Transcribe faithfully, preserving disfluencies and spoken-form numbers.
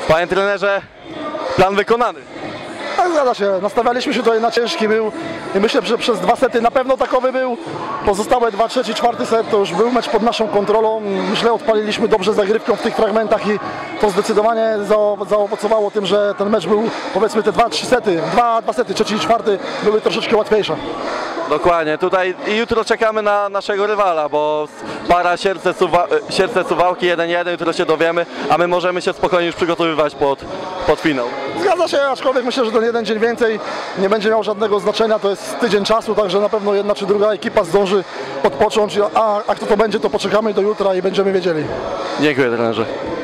Panie trenerze, plan wykonany. Tak, zgadza się. Nastawialiśmy się tutaj na ciężki był i myślę, że przez dwa sety na pewno takowy był. Pozostałe dwa, trzeci, czwarty set to już był mecz pod naszą kontrolą. Myślę, odpaliliśmy dobrze zagrywką w tych fragmentach i to zdecydowanie zaowocowało tym, że ten mecz był, powiedzmy, te dwa, trzy sety, dwa, dwa sety, trzeci i czwarty były troszeczkę łatwiejsze. Dokładnie, tutaj i jutro czekamy na naszego rywala, bo para Sierce, Suwa Sierce Suwałki jeden jeden, jutro się dowiemy, a my możemy się spokojnie już przygotowywać pod, pod finał. Zgadza się, aczkolwiek myślę, że ten jeden dzień więcej nie będzie miał żadnego znaczenia, to jest tydzień czasu, także na pewno jedna czy druga ekipa zdąży odpocząć, a, a kto to będzie, to poczekamy do jutra i będziemy wiedzieli. Dziękuję trenerze.